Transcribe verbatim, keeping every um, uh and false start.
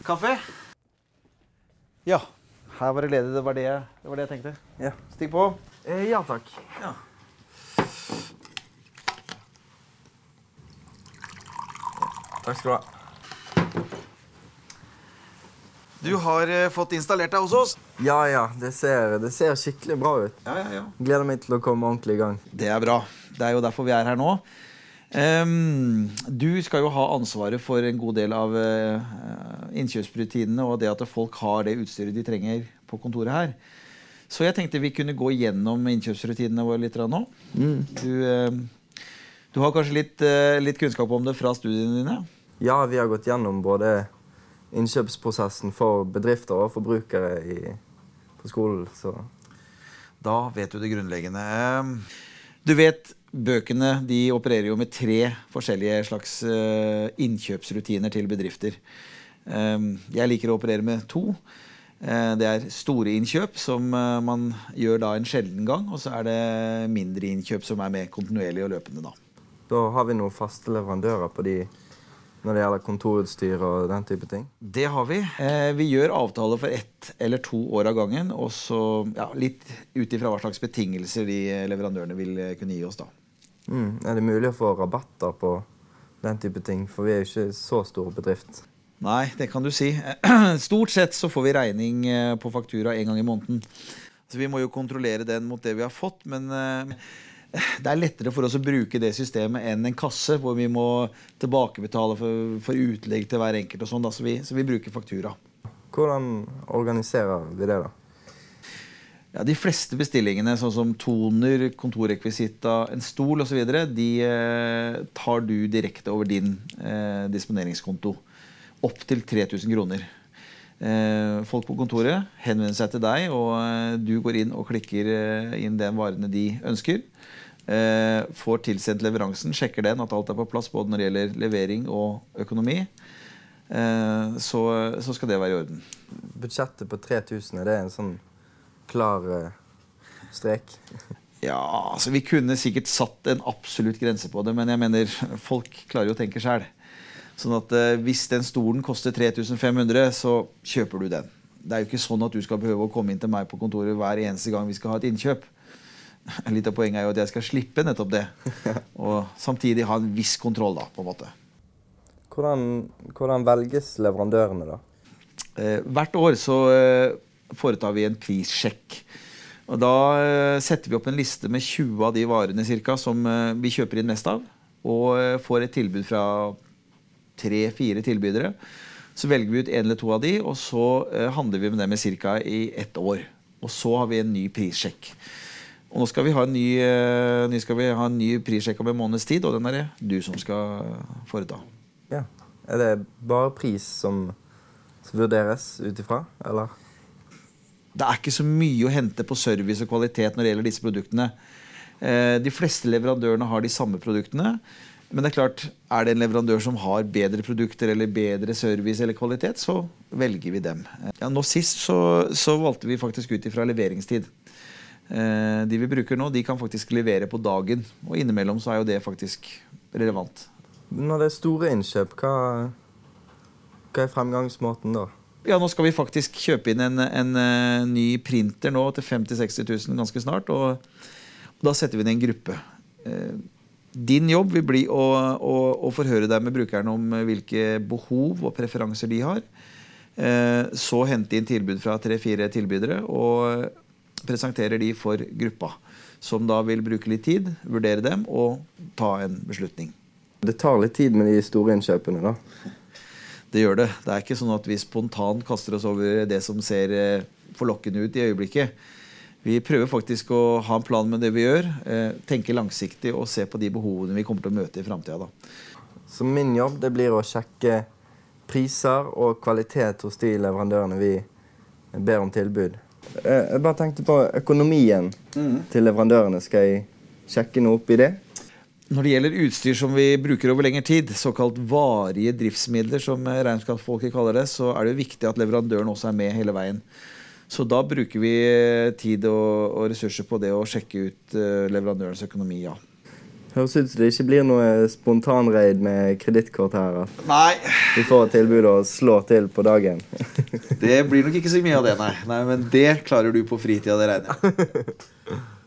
Kaffe? Ja, her var det ledig. Det var det jeg, det var det jeg tenkte. Ja. Stikk på. Eh, ja, takk. Ja. Takk skal du ha. Du har uh, fått installert deg hos oss. Ja, ja. Det ser, det ser skikkelig bra ut. Ja, ja, ja. Gleder meg til å komme ordentlig i gang. Det er bra. Det er jo derfor vi er her nå. Um, du skal jo ha ansvaret for en god del av uh, innkjøpsrutinene og det at folk har det utstyret de trenger på kontoret her. Så jeg tenkte vi kunne gå gjennom innkjøpsrutinene våre litt nå. Mm. Du, uh, du har kanskje litt, uh, litt kunnskap om det fra studiene dine? Ja, vi har gått gjennom både innkjøpsprosessen for bedrifter og forbrukere i, på skolen. Så. Da vet du det grunnleggende. Um, du vet... Bøkene de opererer jo med tre forskjellige slags uh, innkjøpsrutiner til bedrifter. Um, jeg liker å operere med to. Uh, det er store innkjøp som uh, man gjør da en sjelden gang, og så er det mindre innkjøp som er med kontinuerlig og løpende da. Da har vi noen faste leverandører på de når det gjelder kontorutstyr og den type ting? Det har vi. Uh, vi gjør avtaler for ett eller to år av gangen, og så ja, litt ut ifra hva slags betingelser de leverandørene vil kunne gi oss da. Mm. Er det mulig å få rabatter på den type ting? For vi er jo ikke så stor bedrift. Nei, det kan du si. Stort sett så får vi regning på faktura en gang i måneden. Så vi må jo kontrollere den mot det vi har fått, men det er lettere for oss å bruke det systemet enn en kasse, hvor vi må tilbakebetale for, for utlegg til hver enkelt og sånn, da. Så vi, så vi bruker faktura. Hvordan organiserer vi det da? Ja, de fleste bestillingene, sånn som toner, kontorrekvisita, en stol og så videre, de eh, tar du direkte over din eh, disponeringskonto. Opp til tre tusen kroner. Eh, folk på kontoret henvender seg til deg, og eh, du går inn og klikker eh, inn den varene de ønsker. Eh, får tilsendt leveransen, sjekker den, at alt er på plass, både når det gjelder levering og økonomi. Eh, så, så skal det være i orden. Budsjettet på tre tusen, er det en sånn klar uh, strek? Ja, altså vi kunne sikkert satt en absolutt grense på det, men jeg mener, folk klarer jo å tenke selv. Sånn at uh, hvis den stolen koster tre tusen fem hundre, så kjøper du den. Det er jo ikke sånn at du skal behøve å komme inn til meg på kontoret hver eneste gang vi skal ha et innkjøp. Litt av poenget er jo at jeg skal slippe nettopp det, og samtidig ha en viss kontroll da, på en måte. Hvordan, hvordan velges leverandørene da? Uh, hvert år så... Uh, foretar vi en prissjekk. Og da uh, setter vi opp en liste med tjue av de varene cirka, som uh, vi kjøper inn mest av, og uh, får et tilbud fra tre-fire tilbydere. Så velger vi ut en eller to av de, og så uh, handler vi med dem i cirka i ett år. Og så har vi en ny prissjekk. Og nå skal vi ha en ny, uh, ny, skal vi ha en ny prissjekk om en måneds tid, og den er det du som skal foreta. Ja. Er det bare pris som, som vurderes utifra, eller? Det er ikke så mye å hente på service og kvalitet når det gjelder disse produktene. De fleste leverandørene har de samme produktene, men det er klart, er det en leverandør som har bedre produkter eller bedre service eller kvalitet, så velger vi dem. Ja, nå sist så, så valgte vi faktisk ut ifra leveringstid. De vi bruker nå, de kan faktisk levere på dagen, og innimellom så er jo det faktisk relevant. Når det er store innkjøp, hva, hva er fremgangsmåten da? Ja, nå skal vi faktisk kjøpe inn en, en, en ny printer nå til femti til seksti tusen ganske snart, og, og da setter vi inn en gruppe. Din jobb vil bli å, å, å forhøre deg med brukeren om hvilke behov og preferanser de har. Så hente inn tilbud fra tre-fire tilbydere og presenterer de for gruppa, som da vil bruke litt tid, vurdere dem og ta en beslutning. Det tar litt tid med de store innkjøpene da? Det gjør det. Det er ikke sånn at vi spontant kaster oss over det som ser forlokkende ut i øyeblikket. Vi prøver faktisk å ha en plan med det vi gjør, tenke langsiktig og se på de behovene vi kommer til å møte i fremtiden da. Så min jobb det blir å sjekke priser og kvalitet hos de leverandørene vi ber om tilbud. Jeg bare tenkte på økonomien mm. til leverandørene. Skal jeg sjekke noe opp i det? Når det gjelder utstyr som vi bruker over lengre tid, såkalt varige driftsmidler, som regnskapsfolket kaller det, så er det viktig at leverandøren også er med hele veien. Så da bruker vi tid og, og ressurser på det å sjekke ut uh, leverandørens økonomi, ja. Høres ut som det ikke blir noe spontanreid med kredittkort her. At Nei. vi får et tilbud og slår til på dagen. Det blir nok ikke så mye av det, nei. Nei, men det klarer du på fritida, det regner jeg.